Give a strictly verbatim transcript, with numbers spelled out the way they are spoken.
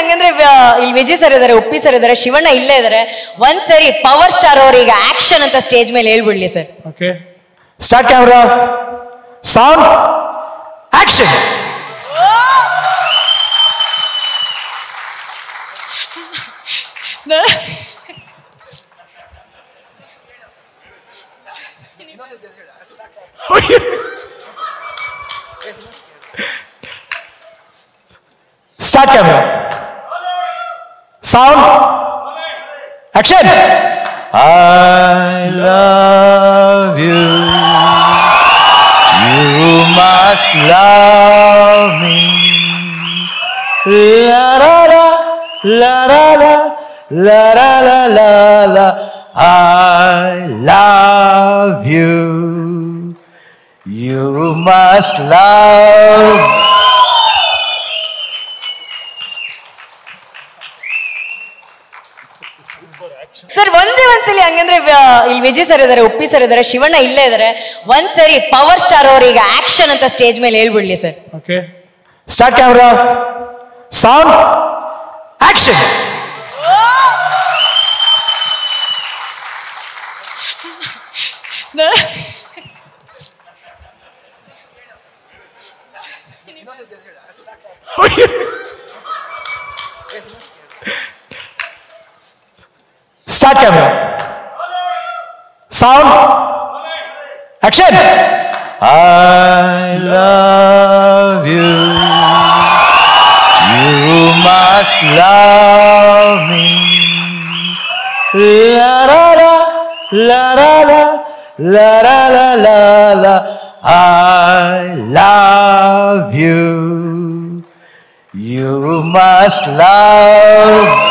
ಹಂಗಂದ್ರೆ ಇಲ್ಲಿ ವಿಜಯ್ ಸರ್ ಇದಾರೆ, ಉಪ್ಪಿ ಸರ್ ಇದಾರೆ, ಶಿವಣ್ಣ ಇಲ್ಲೇ ಇದಾರೆ. ಒಂದ್ ಸರಿ ಪವರ್ ಸ್ಟಾರ್ ಅವ್ರಿಗೆ ಆಕ್ಷನ್ ಅಂತ ಸ್ಟೇಜ್ ಮೇಲೆ ಹೇಳ್ಬಿಡ್ಲಿ sir. Okay, start camera, sound, action. Start camera. Sound. Action. I love you. You must love me. La la la la la la la la la la la. I love you. You must love. Sir ಒಂದೇ ಒಂದ್ಸಲಿ ಹಂಗಂದ್ರೆ ಇಲ್ಲಿ Vijay sir ಇದಾರೆ, Uppi sir ಇದಾರೆ, ಶಿವಣ್ಣ ಇಲ್ಲೇ ಇದಾರೆ. ಒಂದ್ ಸರಿ ಪವರ್ ಸ್ಟಾರ್ ಅವ್ರಿಗೆ ಆಕ್ಷನ್ ಅಂತ ಸ್ಟೇಜ್ ಮೇಲೆ ಹೇಳ್ಬಿಡ್ಲಿ sir. Okay, start camera, sound, action. Start camera. Sound. Action. I love you. You must love me. La la la la la la la la la la la. I love you. You must love.